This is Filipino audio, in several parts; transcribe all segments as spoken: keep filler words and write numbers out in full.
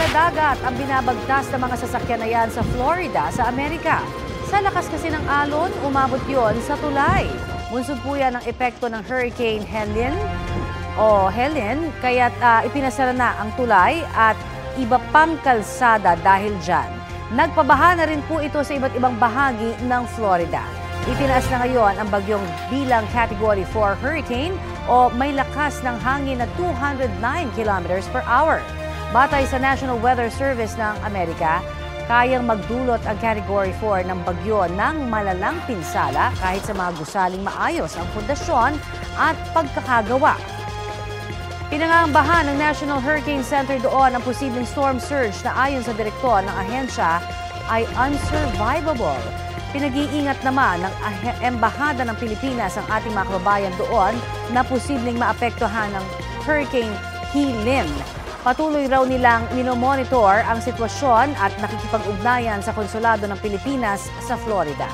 dagat ang binabagtas ng mga sasakyan na yan sa Florida, sa Amerika. Sa lakas kasi ng alon, umabot yon sa tulay. Bunsod po yan ang epekto ng Hurricane Helene o Helen, kaya't uh, ipinasara na ang tulay at iba pang kalsada dahil dyan. Nagpabaha na rin po ito sa iba't ibang bahagi ng Florida. Itinaas na ngayon ang bagyong bilang Category four hurricane o may lakas ng hangin na two hundred nine kilometers per hour. Batay sa National Weather Service ng Amerika, kayang magdulot ang Category four ng bagyo ng malalang pinsala kahit sa mga gusaling maayos ang pundasyon at pagkakagawa. Pinangangabahan ng National Hurricane Center doon ang posibleng storm surge na ayon sa direktor ng ahensya ay unsurvivable. Pinag-iingat naman ng Embahada ng Pilipinas ang ating mga kababayan doon na posibleng maapektuhan ng Hurricane Helene. Patuloy raw nilang minomonitor ang sitwasyon at nakikipag-ugnayan sa Konsulado ng Pilipinas sa Florida.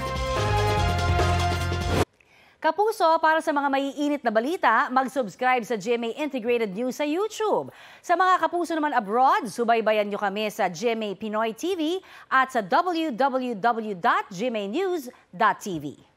Kapuso, para sa mga maiinit na balita, mag-subscribe sa G M A Integrated News sa YouTube. Sa mga kapuso naman abroad, subaybayan nyo kami sa G M A Pinoy T V at sa w w w dot g m a news dot t v.